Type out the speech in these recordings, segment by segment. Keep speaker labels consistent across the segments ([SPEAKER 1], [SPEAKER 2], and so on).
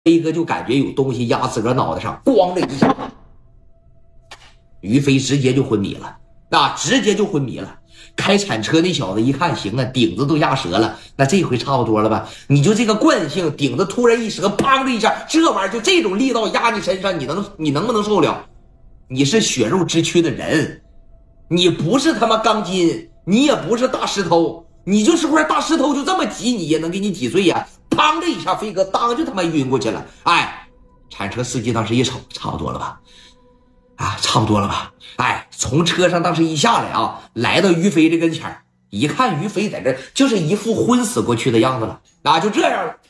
[SPEAKER 1] 飞哥就感觉有东西压自个脑袋上，咣的一下，于飞直接就昏迷了，直接就昏迷了。开铲车那小子一看，行啊，顶子都压折了，那这回差不多了吧？你就这个惯性，顶子突然一折，砰的一下，这玩意儿就这种力道压你身上，你能不能受了？你是血肉之躯的人，你不是他妈钢筋，你也不是大石头，你就是块大石头，就这么挤你也能给你挤碎呀！砰的一下，飞哥当就他妈晕过去了。哎，铲车司机当时一瞅，差不多了吧？差不多了吧？哎，从车上当时一下来啊，来到于飞这跟前，一看于飞在这就是一副昏死过去的样子了，就这样了。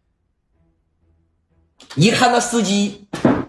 [SPEAKER 1] 一看那司机，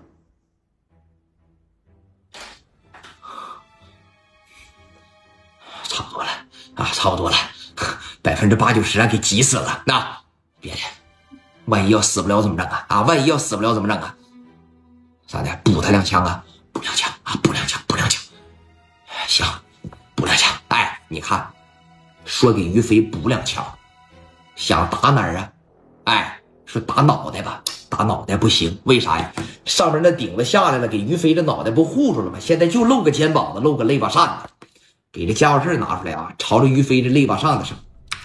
[SPEAKER 1] 差不多了差不多了，80%、90%给急死了。别的，万一要死不了怎么整啊？万一要死不了怎么整啊？咋的？补他2枪啊？补2枪啊！补2枪，补2枪。行，补2枪。哎，你看，说给于飞补2枪，想打哪儿啊？哎，说打脑袋吧，打脑袋不行，为啥呀？上面那顶子下来了，给于飞这脑袋不护住了吗？现在就露个肩膀子，露个肋巴扇子，给这家伙事拿出来啊，朝着于飞这肋巴扇子上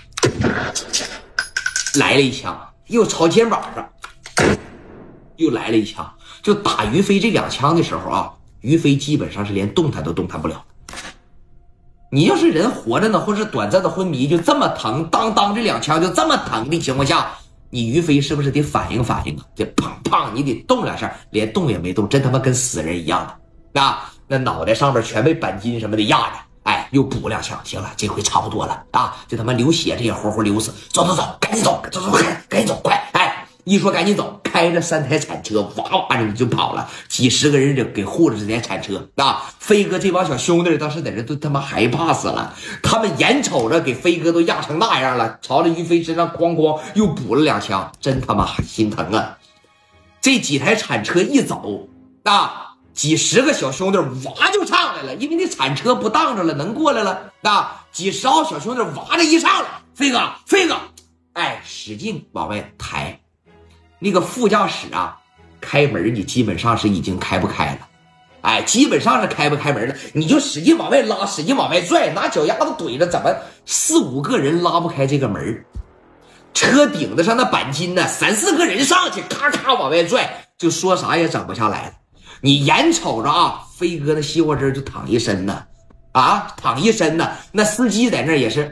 [SPEAKER 1] 来了一枪，又朝肩膀上又来了一枪。就打于飞这2枪的时候啊，于飞基本上是连动弹都动弹不了。你要是人活着呢，或者短暂的昏迷，就这么疼，当这2枪就这么疼的情况下，你于飞是不是得反应反应啊？这砰砰，你得动2下，连动也没动，真他妈跟死人一样的。那脑袋上面全被钣金什么的压着。哎，又补2枪，行了，这回差不多了这他妈流血这也活流死，走，赶紧走，赶紧走，快！哎，一说赶紧走，开着3台铲车，哇哇的就跑了，几十个人给护着这台铲车飞哥这帮小兄弟当时在这都他妈害怕死了，他们眼瞅着给飞哥都压成那样了，朝着于飞身上哐哐又补了2枪，真他妈心疼啊！这几台铲车一走几十个小兄弟哇就上来了，因为那铲车不当着了，能过来了几十号小兄弟哇的一上来，飞哥，哎，使劲往外抬。那个副驾驶开门你基本上是已经开不开了，哎，基本上是开不开门了，你就使劲往外拉，使劲往外拽，拿脚丫子怼着，怎么4、5个人拉不开这个门？车顶子上那钣金呢，3、4个人上去咔咔往外拽，就说啥也整不下来了。你眼瞅着飞哥的西瓜汁就淌一身呢淌一身呢，那司机在那也是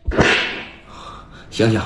[SPEAKER 1] 醒醒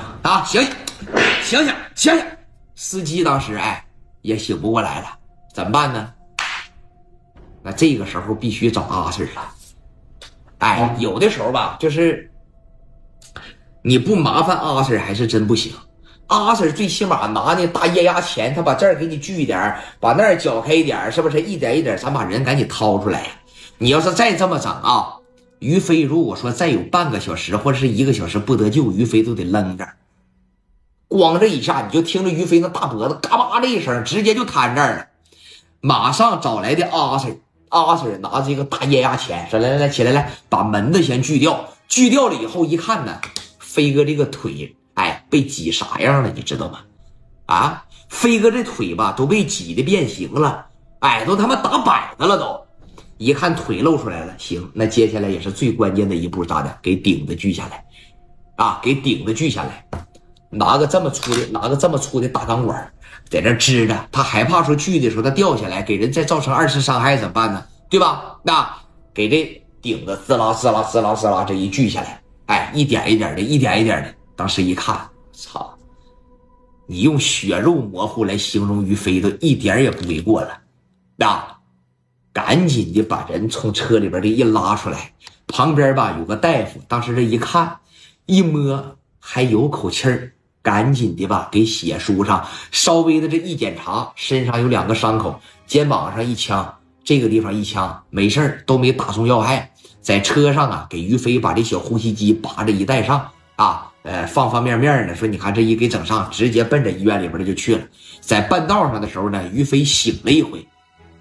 [SPEAKER 1] 醒，司机当时也醒不过来了，怎么办呢？那这个时候必须找阿 Sir 了。有的时候吧，就是你不麻烦阿 Sir 还是真不行。阿 Sir 最起码拿那大液压钳，他把这儿给你锯一点，把那儿绞开一点，是不是一点一点咱把人赶紧掏出来？你要是再这么整于飞如果说再有半个小时或者是1个小时不得救，于飞都得扔这儿。咣这一下，你就听着于飞那大脖子嘎巴的一声，直接就瘫这儿了。马上找来的阿 Sir 拿着这个大液压钳说来起来，把门子先锯掉。锯掉了以后一看呢，飞哥这个腿被挤啥样了你知道吗？飞哥这腿吧都被挤得变形了，都他妈打摆子了都。一看腿露出来了，行，那接下来也是最关键的一步，咋的？给顶子锯下来给顶子锯下来，拿个这么粗的大钢管在这支着，他害怕说锯的时候他掉下来给人再造成2次伤害怎么办呢？对吧？给这顶子滋啦这一锯下来，一点一点的，当时一看，操！你用血肉模糊来形容于飞都一点也不为过了。赶紧的把人从车里边的一拉出来，旁边吧有个大夫，当时这一看一摸还有口气儿，赶紧的吧给血输上，稍微的这一检查，身上有2个伤口，肩膀上1枪，这个地方1枪，没事都没打中要害。在车上给于飞把这小呼吸机拔着一带上方方面面的说，你看这一给整上，直接奔着医院里边就去了。在半道上的时候呢，于飞醒了一回，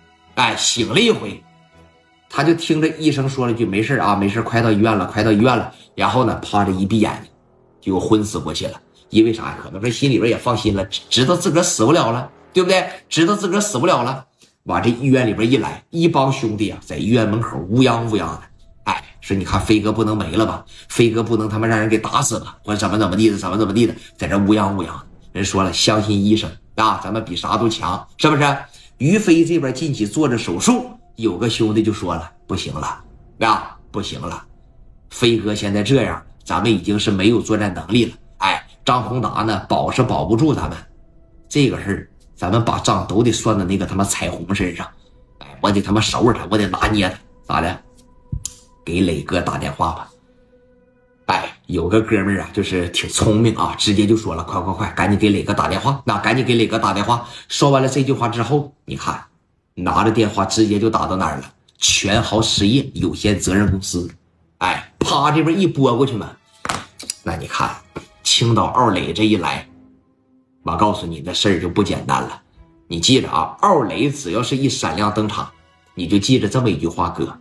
[SPEAKER 1] 他就听着医生说了句没事没事，快到医院了。然后呢，趴着一闭眼睛就昏死过去了。因为啥？可能说心里边也放心了，知道自个儿死不了了对不对？知道自个儿死不了了，往这医院里边一来，一帮兄弟啊，在医院门口乌泱乌泱的。哎，说你看飞哥不能没了吧？飞哥不能他妈让人给打死了，或者怎么地的，怎么地的，在这乌泱乌泱。人说了，相信医生啊，咱们比啥都强，是不是？于飞这边进去做着手术，有个兄弟就说了，不行了啊，不行了，飞哥现在这样，咱们已经是没有作战能力了。哎，张宏达呢，保是保不住咱们，这个事儿咱们把账都得算到那个他妈彩虹身上。哎，我得他妈收拾他，我得拿捏他，咋的？给磊哥打电话吧。哎，有个哥们儿啊，就是挺聪明啊，直接就说了，快，赶紧给磊哥打电话。那赶紧给磊哥打电话。说完了这句话之后，你看，拿着电话直接就打到哪儿了？全豪实业有限责任公司。哎，啪这边一拨过去嘛。那你看，青岛奥磊这一来，我告诉你，那事儿就不简单了。你记着啊，奥磊只要是一闪亮登场，你就记着这么一句话，哥，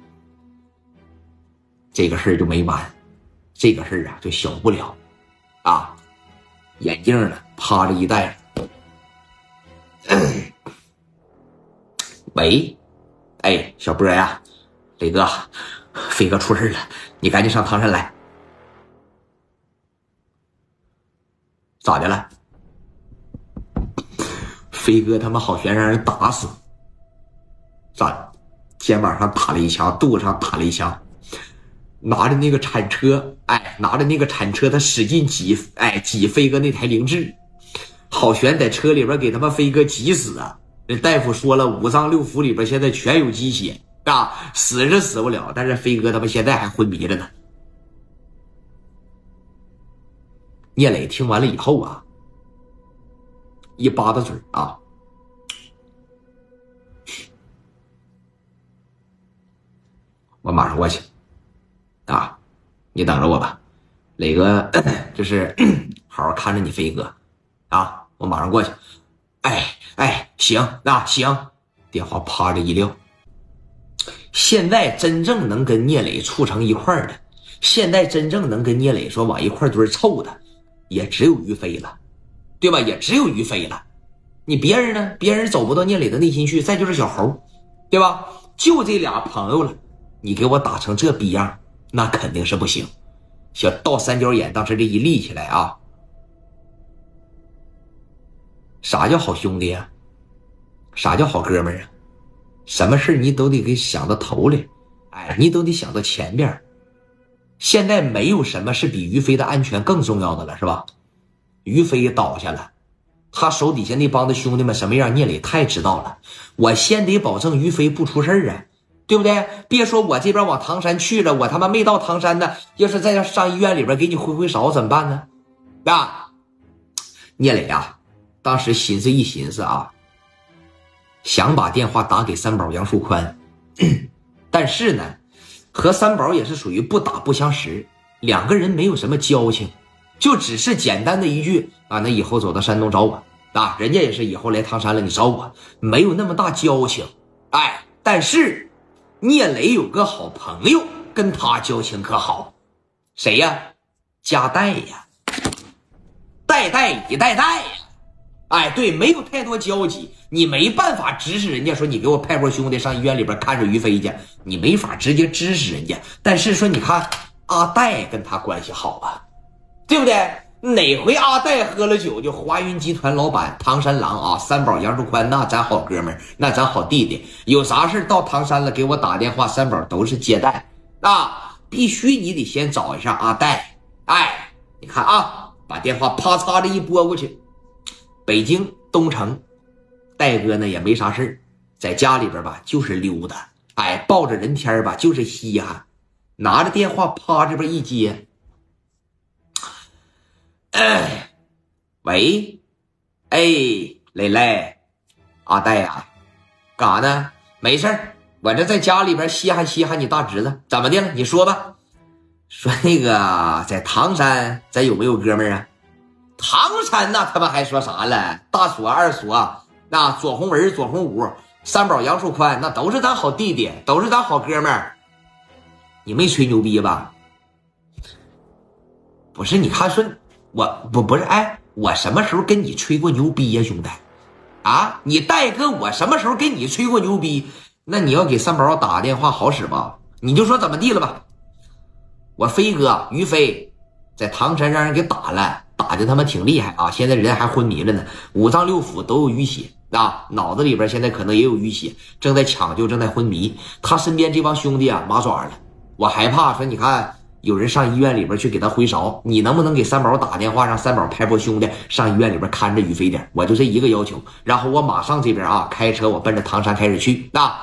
[SPEAKER 1] 这个事儿就没完。这个事儿啊，就小不了啊！眼镜呢，趴着一戴着。喂，哎，小波呀，磊哥，飞哥出事了，你赶紧上唐山来。咋的了？飞哥他妈好悬让人打死，咋？肩膀上打了一枪，肚子上打了一枪。拿着那个铲车，哎，拿着那个铲车，他使劲挤，哎，挤飞哥那台凌志，郝璇在车里边给他们飞哥挤死啊！那大夫说了，五脏六腑里边现在全有积血啊，死是死不了，但是飞哥他们现在还昏迷着呢。聂磊听完了以后啊，一巴巴嘴啊，我马上过去。啊，你等着我吧，磊哥，就是好好看着你飞哥，啊，我马上过去。哎，行，那行，电话啪着一撂。现在真正能跟聂磊处成一块的，现在真正能跟聂磊说往一块堆凑的，也只有于飞了，对吧？也只有于飞了。你别人呢？别人走不到聂磊的内心去，再就是小猴，对吧？就这俩朋友了，你给我打成这逼样。那肯定是不行。小倒三角眼当时这一立起来啊，啥叫好兄弟啊？啥叫好哥们儿啊？什么事你都得给想到头里，哎，你都得想到前边。现在没有什么是比于飞的安全更重要的了，是吧？于飞倒下了，他手底下那帮的兄弟们什么样，聂磊太知道了。我先得保证于飞不出事啊。对不对？别说我这边往唐山去了，我他妈没到唐山呢，要是再上医院里边给你挥勺怎么办呢？啊，聂磊啊，当时寻思一寻思啊，想把电话打给三宝杨树宽，但是呢，和三宝也是属于不打不相识，两个人没有什么交情，就只是简单的一句啊，那以后走到山东找我啊，人家也是以后来唐山了，你找我，没有那么大交情。哎，但是聂磊有个好朋友，跟他交情可好，谁呀？加代呀，代呀。哎，对，没有太多交集，你没办法指使人家说你给我派波兄弟上医院里边看着于飞去，你没法直接指使人家。但是说你看阿代跟他关系好啊，对不对？哪回阿代喝了酒，就华云集团老板唐山狼啊，三宝杨树宽，那咱好哥们儿，那咱好弟弟，有啥事到唐山了给我打电话，三宝都是接待啊，必须你得先找一下阿代。哎，你看啊，把电话啪嚓的一拨过去，北京东城，戴哥呢也没啥事，在家里边吧就是溜达，哎，抱着人天吧就是稀罕，拿着电话啪这边一接。喂，哎，磊，阿代呀，干啥呢？没事儿，我这在家里边稀罕稀罕你大侄子，怎么的了？你说吧。说那个在唐山，咱有没有哥们儿啊？唐山那他妈还说啥了？大锁二锁，那左宏文、左宏武、三宝杨树宽，那都是咱好弟弟，都是咱好哥们儿。你没吹牛逼吧？不是，你看说。我不是，哎，我什么时候跟你吹过牛逼呀，兄弟？ 啊，你戴哥我什么时候跟你吹过牛逼？那你要给三宝打个电话好使吧？你就说怎么地了吧。我飞哥于飞在唐山让人给打了，打的他妈挺厉害啊，现在人还昏迷了呢，五脏六腑都有淤血啊，脑子里边现在可能也有淤血，正在抢救，正在昏迷。他身边这帮兄弟啊麻爪了，我害怕说你看有人上医院里边去给他回勺，你能不能给三宝打电话，让三宝派波兄弟上医院里边看着于飞点？我就这一个要求，然后我马上这边啊开车我奔着唐山开始去啊。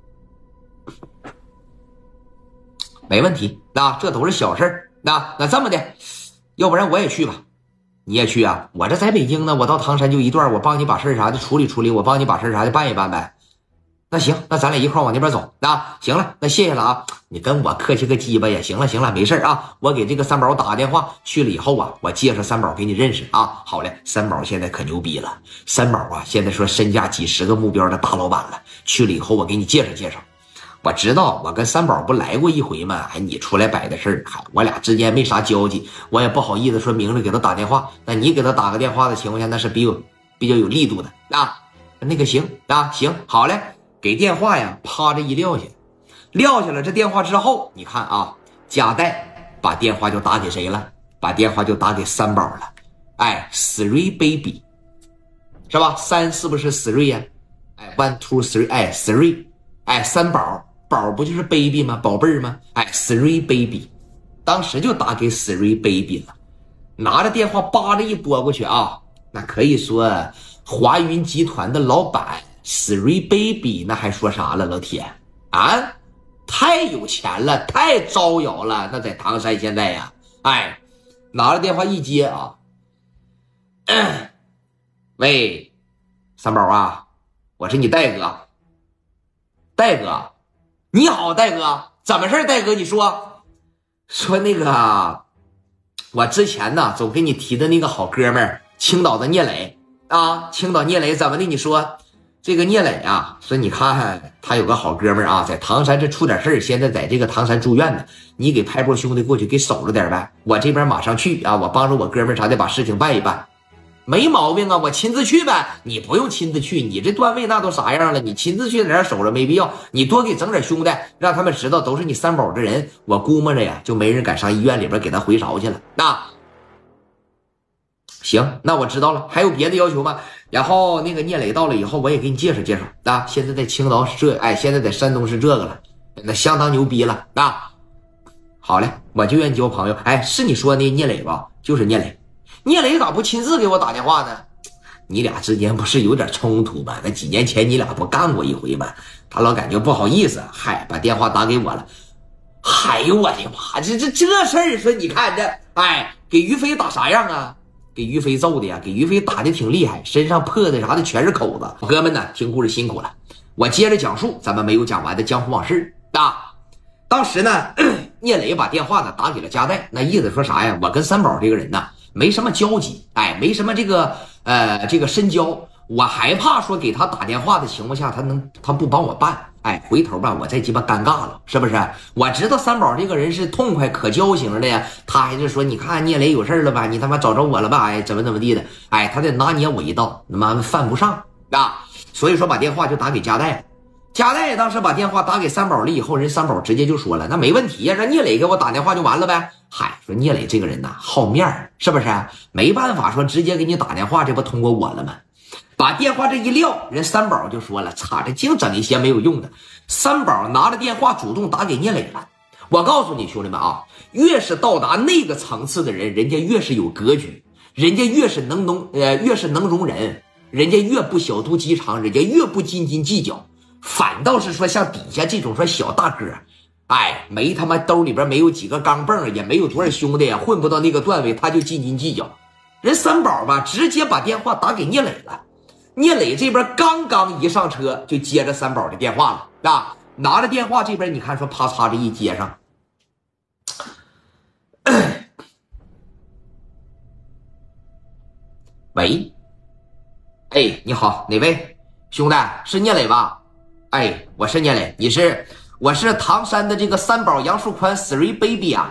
[SPEAKER 1] 没问题，这都是小事儿。那这么的，要不然我也去吧。你也去啊？我这在北京呢，我到唐山就一段，我帮你把事啥的处理处理，我帮你把事啥的办一办呗。那行，那咱俩一块往那边走。行了，那谢谢了啊。你跟我客气个鸡巴呀。行了，没事啊。我给这个三宝打个电话，去了以后啊，我介绍三宝给你认识啊。好嘞，三宝现在可牛逼了。三宝啊，现在说身价几十个目标的大老板了。去了以后我给你介绍介绍。我知道我跟三宝不来过一回吗？你出来摆的事儿，我俩之间没啥交集，我也不好意思说明着给他打电话。那你给他打个电话的情况下，那是比较有力度的那个行行，好嘞，给电话呀，啪着一撂下了这电话之后，你看啊，加代把电话就打给谁了？把电话就打给三宝了。3 baby 是吧？3是不是3呀？1 2 3 3三宝不就是 baby 吗？宝贝儿吗？3 baby 当时就打给3 baby 了，拿着电话扒着一拨过去啊，那可以说华云集团的老板3 baby 那还说啥了？老铁啊，太有钱了，太招摇了。那在唐山现在呀，拿着电话一接啊，喂，三宝啊，我是你戴哥。戴哥，你好，戴哥，怎么事戴哥，你说那个，我之前呢总给你提的那个好哥们儿，青岛的聂磊啊，青岛聂磊怎么的？你说这个聂磊啊，说你看他有个好哥们儿啊，在唐山这出点事儿，现在在这个唐山住院呢，你给派波兄弟过去给守着点呗，我这边马上去啊，我帮着我哥们儿啥的把事情办一办。没毛病啊，我亲自去呗。你不用亲自去，你这段位那都啥样了，你亲自去在那守着没必要。你多给整点兄弟，让他们知道都是你三宝的人。我估摸着呀，就没人敢上医院里边给他回勺去了。行，那我知道了。还有别的要求吗？然后那个聂磊到了以后，我也给你介绍介绍现在在青岛是现在在山东是这个了，那相当牛逼了好嘞，我就愿意交朋友。是你说那聂磊吧？就是聂磊。聂磊咋不亲自给我打电话呢？你俩之间不是有点冲突吗？那几年前你俩不干过一回吗？他老感觉不好意思，把电话打给我了。呦我的妈，这事儿说你看这，给于飞打啥样啊？给于飞揍的呀，给于飞打的挺厉害，身上破的啥的全是口子。哥们呢，听故事辛苦了，我接着讲述咱们没有讲完的江湖往事当时呢，聂磊把电话呢打给了加代，那意思说啥呀？我跟三宝这个人呢没什么交集，没什么这个深交，我害怕说给他打电话的情况下，他不帮我办，回头吧我再鸡巴尴尬了，是不是？我知道三宝这个人是痛快可交型的呀，他还是说你看聂磊有事了吧，你他妈找着我了吧，怎么地的，他得拿捏我一道，他妈犯不上所以说把电话就打给加代了。加代当时把电话打给三宝了以后，人三宝直接就说了，那没问题呀，让聂磊给我打电话就完了呗。说聂磊这个人呐好面是不是？没办法说直接给你打电话，这不通过我了吗？把电话这一撂，人三宝就说了，这净整一些没有用的。三宝拿着电话主动打给聂磊了。我告诉你兄弟们啊，越是到达那个层次的人，人家越是有格局，人家越是能容人，人家越不小肚鸡肠，人家越不斤斤计较。反倒是说像底下这种说小大哥，没他妈兜里边没有几个钢镚，也没有多少兄弟，混不到那个段位，他就斤斤计较。人三宝吧直接把电话打给聂磊了。聂磊这边刚刚一上车就接着三宝的电话了拿着电话这边你看说啪嚓着一接上，喂，你好，哪位兄弟？是聂磊吧？我是聂磊，我是唐山的这个三宝杨树宽3 baby 啊。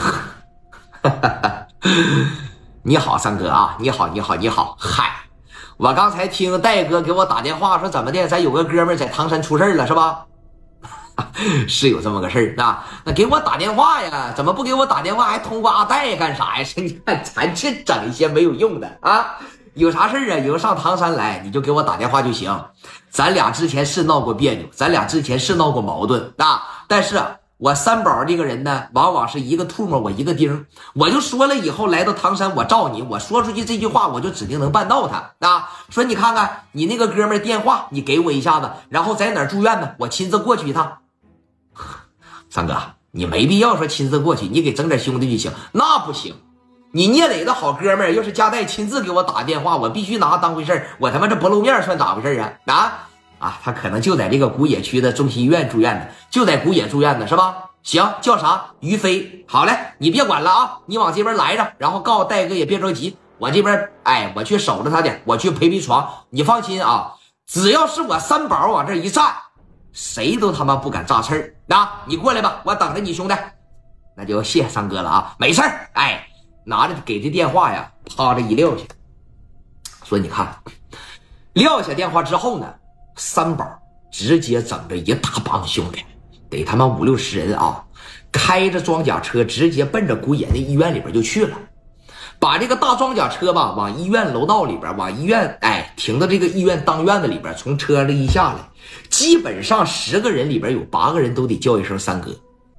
[SPEAKER 1] 你好三哥啊，你好。 我刚才听戴哥给我打电话说怎么的，咱有个哥们在唐山出事了是吧？是有这么个事儿啊，那给我打电话呀，怎么不给我打电话还通过阿戴干啥呀？你看咱这整一些没有用的啊，有啥事儿啊，以后上唐山来你就给我打电话就行。咱俩之前是闹过别扭，咱俩之前是闹过矛盾啊，但是我三宝这个人呢，往往是一个兔嘛，我一个钉。我就说了，以后来到唐山，我罩你，我说出去这句话，我就指定能办到他啊。说你看看你那个哥们电话，你给我一下子，然后在哪儿住院呢？我亲自过去一趟。三哥，你没必要说亲自过去，你给整点兄弟就行。那不行，你聂磊的好哥们儿，要是加代亲自给我打电话，我必须拿他当回事儿。我他妈这不露面算咋回事啊？他可能就在这个古冶区的中心医院住院呢，就在古冶住院呢，是吧？行，叫啥？于飞。好嘞，你别管了啊，你往这边来着，然后告诉戴哥也别着急，我这边我去守着他点，我去陪床。你放心啊，只要是我三宝往这一站，谁都他妈不敢炸刺儿。你过来吧，我等着你兄弟。那就谢三哥了啊，没事儿。拿着给这电话呀，趴着一撂下，说你看，撂下电话之后呢，三宝直接整着一大帮兄弟，得他妈5、60人啊，开着装甲车直接奔着古冶那医院里边就去了。把这个大装甲车吧往医院楼道里边，往医院停到这个医院当院子里边，从车里一下来，基本上10个人里边有8个人都得叫一声三哥。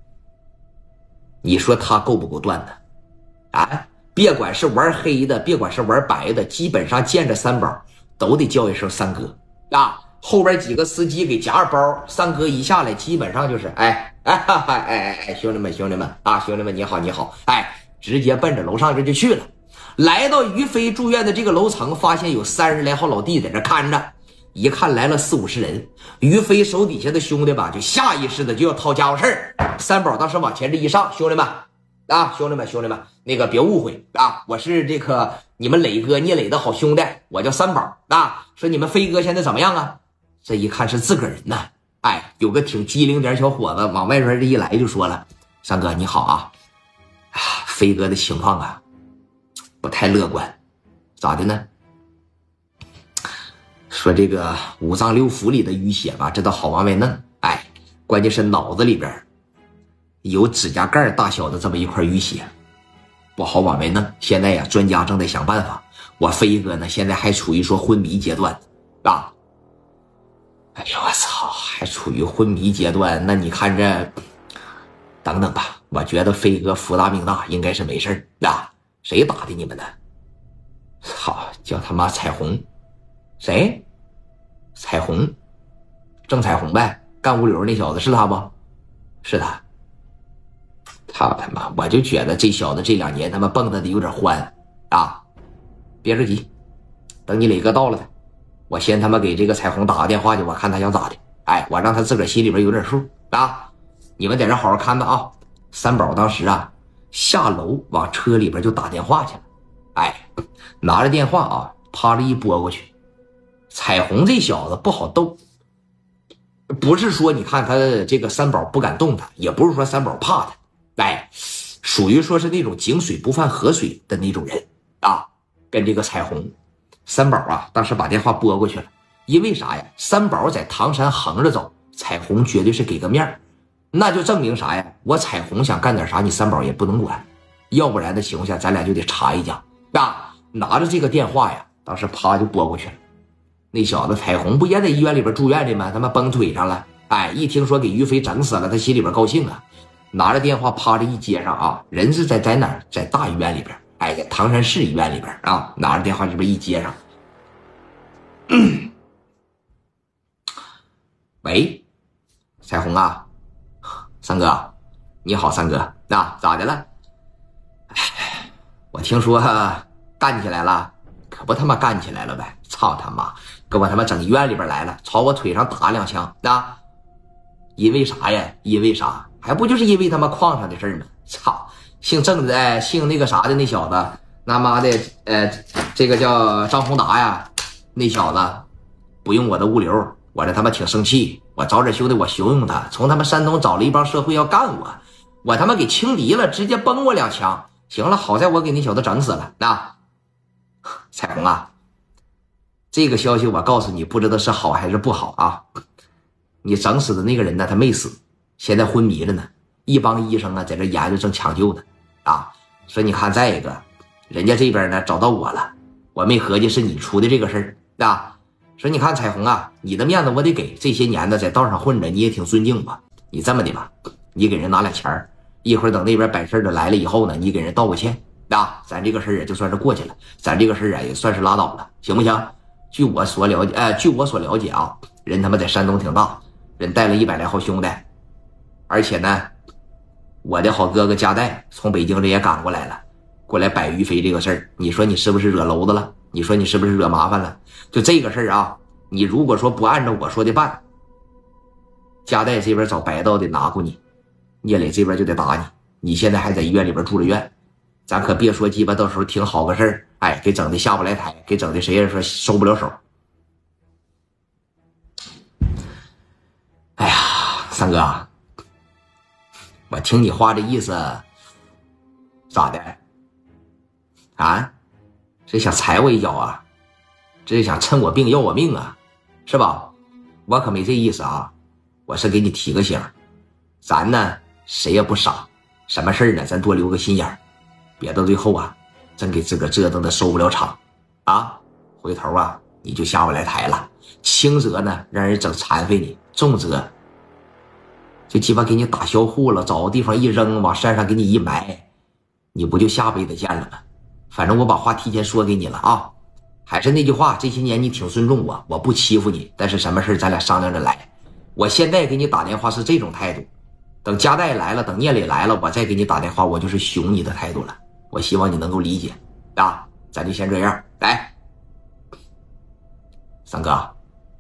[SPEAKER 1] 你说他够不够断的别管是玩黑的，别管是玩白的，基本上见着三宝都得叫一声三哥后边几个司机给夹着包，三哥一下来基本上就是兄弟们兄弟们你好你好，直接奔着楼上这就去了。来到于飞住院的这个楼层，发现有30来号老弟在这看着，一看来了40、50人，于飞手底下的兄弟吧就下意识的就要掏家伙事儿。三宝当时往前这一上，兄弟们兄弟们，那个别误会我是这个你们磊哥聂磊的好兄弟，我叫三宝说你们飞哥现在怎么样啊？这一看是自个儿人呐，有个挺机灵点小伙子往外边这一来就说了，三哥你好飞哥的情况不太乐观。咋的呢？说这个五脏六腑里的淤血吧，这倒好往外弄，关键是脑子里边有指甲盖大小的这么一块淤血，不好往外弄。现在专家正在想办法。我飞哥呢，现在还处于说昏迷阶段哎呦我操，还处于昏迷阶段，那你看这，等等吧，我觉得飞哥福大命大，应该是没事谁打的你们呢？好，叫他妈彩虹。谁？彩虹？郑彩虹呗，干物流那小子是他不？是他。他妈，我就觉得这小子这2年他妈蹦跶的有点欢别着急，等你磊哥到了我先他妈给这个彩虹打个电话去，我看他想咋的。我让他自个儿心里边有点数你们在这好好看吧三宝当时下楼往车里边就打电话去了，拿着电话趴着一拨过去。彩虹这小子不好斗，不是说你看他这个三宝不敢动他，也不是说三宝怕他，属于说是那种井水不犯河水的那种人跟这个彩虹三宝当时把电话拨过去了。因为啥呀？三宝在唐山横着走，彩虹绝对是给个面，那就证明啥呀？我彩虹想干点啥，你三宝也不能管，要不然的情况下咱俩就得查一架拿着这个电话当时啪就拨过去了。那小子彩虹不也在医院里边住院的吗？他妈崩腿上了，一听说给于飞整死了，他心里边高兴拿着电话啪着一接上人是在哪儿？在大医院里边，在唐山市医院里边拿着电话这边一接上，喂，彩虹三哥，你好三哥咋的了？我听说干起来了，可不他妈干起来了呗！操他妈，给我他妈整医院里边来了，朝我腿上打2枪因为啥呀？因为啥？还不就是因为他妈矿上的事儿吗？操，姓郑的，姓那个啥的那小子，他妈的这个叫张宏达那小子不用我的物流，我这他妈挺生气，我找点兄弟我怂恿他，从他妈山东找了一帮社会要干我他妈给轻敌了，直接崩我2枪。行了，好在我给那小子整死了彩虹这个消息我告诉你，不知道是好还是不好啊。你整死的那个人呢，他没死，现在昏迷了呢。一帮医生啊，在这研究正抢救呢。啊，说你看，再一个，人家这边呢找到我了，我没合计是你出的这个事儿啊。说你看彩虹啊，你的面子我得给，这些年呢在道上混着，你也挺尊敬吧？你这么的吧，你给人拿俩钱儿，一会儿等那边摆事的来了以后呢，你给人道个歉啊，咱这个事儿也就算是过去了，咱这个事儿啊也算是拉倒了，行不行？据我所了解啊，人他妈在山东挺大，人带了100来号兄弟，而且呢，我的好哥哥加代从北京这也赶过来了，过来摆于飞这个事儿，你说你是不是惹娄子了？你说你是不是惹麻烦了？就这个事儿啊，你如果说不按照我说的办，加代这边找白道得拿过你，聂磊这边就得打你，你现在还在医院里边住着院，咱可别说鸡巴到时候挺好个事儿，哎，给整的下不来台，给整的谁也说收不了手。哎呀，三哥，我听你话这意思，咋的？啊？这想踩我一脚啊？这想趁我病要我命啊？是吧？我可没这意思啊，我是给你提个醒，咱呢谁也不傻，什么事呢咱多留个心眼儿，别到最后啊真给自个折腾的收不了场啊，回头啊你就下不来台了，轻则呢让人整残废你，重则就鸡巴给你打销户了，找个地方一扔，往山上给你一埋，你不就下辈子见了吗？反正我把话提前说给你了啊，还是那句话，这些年你挺尊重我，我不欺负你，但是什么事咱俩商量着来。我现在给你打电话是这种态度，等加代来了，等聂磊来了，我再给你打电话，我就是熊你的态度了。我希望你能够理解啊，咱就先这样。来，三哥，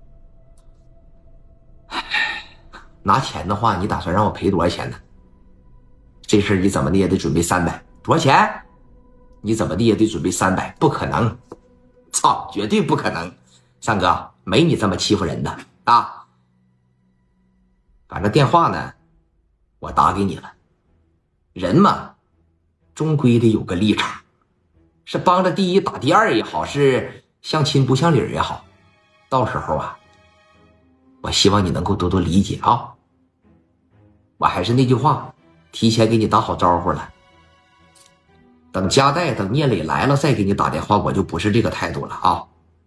[SPEAKER 1] 拿钱的话，你打算让我赔多少钱呢？这事你怎么的也得准备300，多少钱？你怎么的也得准备300，不可能，操，绝对不可能，三哥，没你这么欺负人的啊！反正电话呢，我打给你了，人嘛，终归得有个立场，是帮着第一打第二也好，是相亲不像理也好，到时候啊，我希望你能够多多理解啊！我还是那句话，提前给你打好招呼了。等加代等聂磊来了再给你打电话，我就不是这个态度了啊！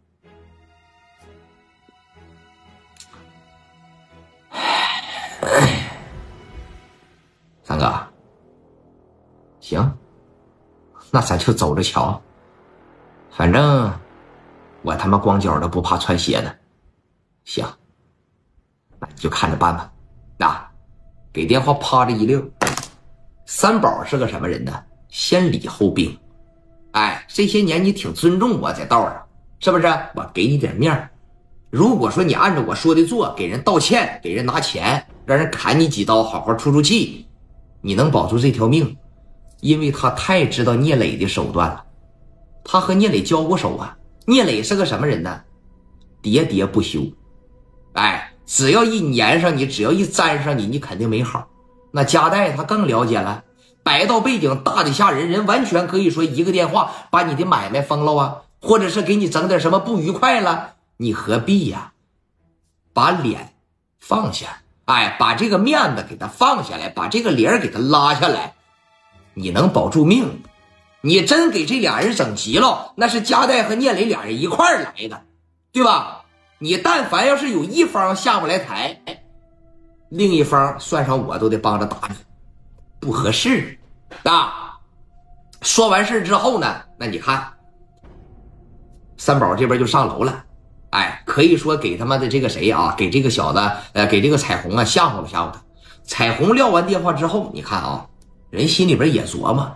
[SPEAKER 1] 三哥，行，那咱就走着瞧。反正我他妈光脚的不怕穿鞋的。行，那你就看着办吧。啊，给电话啪着一溜。三宝是个什么人呢？先礼后兵，哎，这些年你挺尊重我在道上，是不是？我给你点面儿，如果说你按照我说的做，给人道歉，给人拿钱，让人砍你几刀，好好出出气，你能保住这条命，因为他太知道聂磊的手段了，他和聂磊交过手啊。聂磊是个什么人呢？喋喋不休，哎，只要一粘上你，只要一粘上你，你肯定没好。那加代他更了解了，白道背景大的吓人，人完全可以说一个电话把你的买卖封了啊，或者是给你整点什么不愉快了，你何必呀？把脸放下，哎，把这个面子给他放下来，把这个脸给他拉下来，你能保住命。你真给这俩人整急了，那是加代和聂磊俩人一块儿来的，对吧？你但凡要是有一方下不来台，另一方算上我都得帮着打你，不合适啊！说完事之后呢，那你看三宝这边就上楼了，哎，可以说给他妈的这个谁啊，给这个小子给这个彩虹啊吓唬了吓唬他。彩虹撂完电话之后，你看啊，人心里边也琢磨，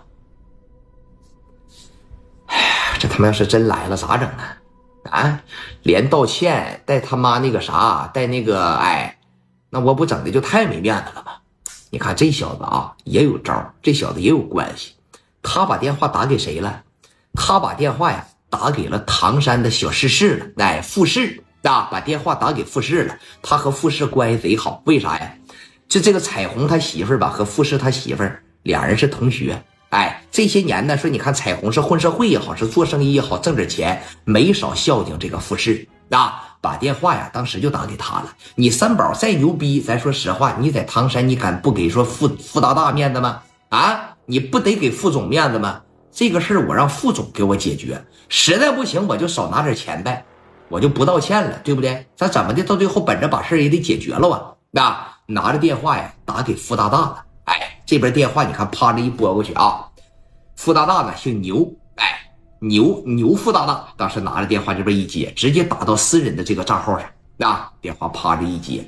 [SPEAKER 1] 哎呀，这他妈要是真来了咋整呢？啊，连道歉带他妈那个啥，带那个哎，那我不整的就太没面子了吗？你看这小子啊也有招，这小子也有关系。他把电话打给谁了？他把电话呀打给了唐山的小世事了，哎，傅氏啊，把电话打给傅氏了。他和傅氏关系贼好，为啥呀？就这个彩虹他媳妇儿吧，和傅氏他媳妇儿俩人是同学， 哎，这些年呢，说你看彩虹是混社会也好，是做生意也好，挣点钱，没少孝敬这个富士啊。把电话呀，当时就打给他了。你三宝再牛逼，咱说实话，你在唐山，你敢不给说傅大面子吗？啊，你不得给副总面子吗？这个事儿我让副总给我解决，实在不行我就少拿点钱呗，我就不道歉了，对不对？咱怎么的，到最后本着把事儿也得解决了啊。那拿着电话呀，打给傅大了。哎，这边电话你看，啪着一拨过去啊。傅大呢姓牛，哎，牛傅大，当时拿着电话这边一接，直接打到私人的这个账号上。啊，电话啪着一接，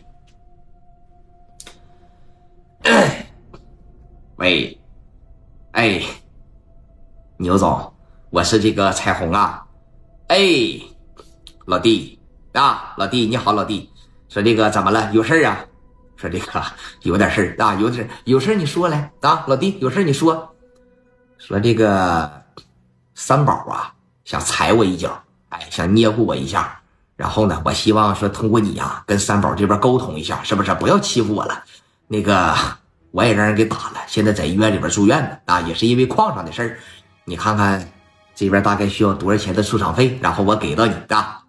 [SPEAKER 1] 喂，哎，牛总，我是这个彩虹啊。哎，老弟啊，老弟你好，老弟，说这个怎么了？有事啊？说这个有点事啊，有事你说来啊，老弟有事你说。说这个三宝啊，想踩我一脚，哎，想捏咕我一下，然后呢，我希望说通过你呀，跟三宝这边沟通一下，是不是？不要欺负我了。那个我也让人给打了，现在在医院里边住院呢啊，也是因为矿上的事儿。你看看这边大概需要多少钱的出场费，然后我给到你啊。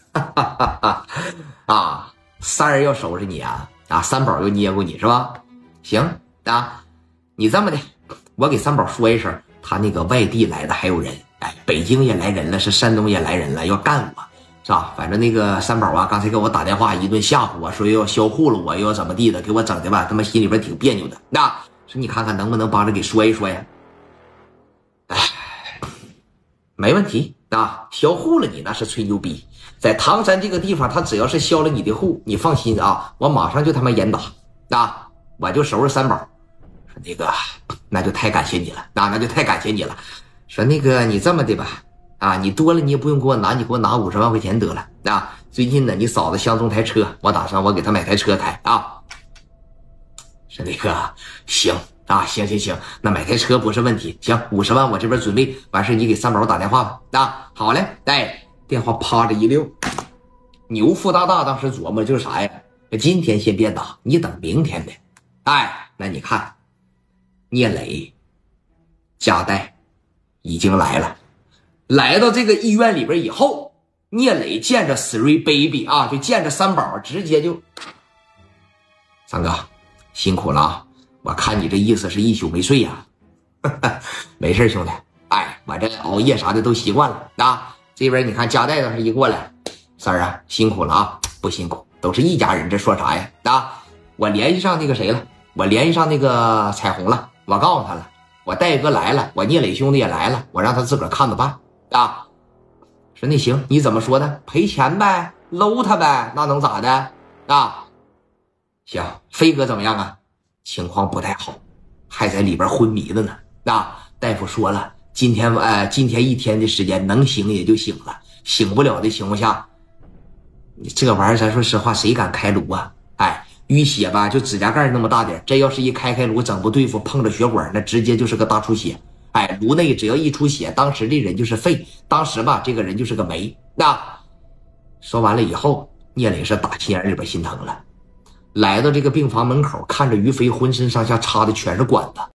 [SPEAKER 1] 啊，三儿要收拾你啊，三宝要捏咕你是吧？行啊，你这么的，我给三宝说一声，他那个外地来的还有人，哎，北京也来人了，是山东也来人了，要干我，是吧？反正那个三宝啊，刚才给我打电话一顿吓唬我，说要销户了我，又要怎么地的，给我整的吧，他妈心里边挺别扭的。那说你看看能不能帮着给说一说呀？哎，没问题啊，销户了你那是吹牛逼，在唐山这个地方，他只要是销了你的户，你放心啊，我马上就他妈严打啊，我就收拾三宝。说那个，那就太感谢你了，那就太感谢你了。说那个你这么的吧，啊，你多了你也不用给我拿，你给我拿50万块钱得了啊。最近呢，你嫂子相中台车，我打算我给她买台车开啊。说那个行啊，行，那买台车不是问题，行，50万我这边准备完事，你给三宝打电话吧啊。好嘞，哎，电话啪着一溜。牛傅大当时琢磨就是啥呀？今天先别打，你等明天呗。哎，那你看，聂磊、加代已经来了，来到这个医院里边以后，聂磊见着 Three Baby 啊，就见着三宝，直接就，三哥辛苦了啊！我看你这意思是一宿没睡呀、没事兄弟，哎，我这熬夜啥的都习惯了啊。这边你看加代当时一过来，三儿啊，辛苦了啊，不辛苦，都是一家人，这说啥呀？啊，我联系上那个谁了，我联系上那个彩虹了，我告诉他了，我戴哥来了，我聂磊兄弟也来了，我让他自个儿看着办啊。说那行，你怎么说的？赔钱呗，搂他呗，那能咋的啊？行，飞哥怎么样啊？情况不太好，还在里边昏迷的呢。啊，大夫说了，今天一天的时间能醒也就醒了，醒不了的情况下，你这玩意儿咱说实话，谁敢开颅啊？哎，淤血吧，就指甲盖那么大点，这要是一开颅，整不对付，碰着血管，那直接就是个大出血。哎，颅内只要一出血，当时这人就是废，当时吧，这个人就是个没。那说完了以后，聂磊是打心眼里边心疼了。来到这个病房门口，看着于飞浑身上下插的全是管子，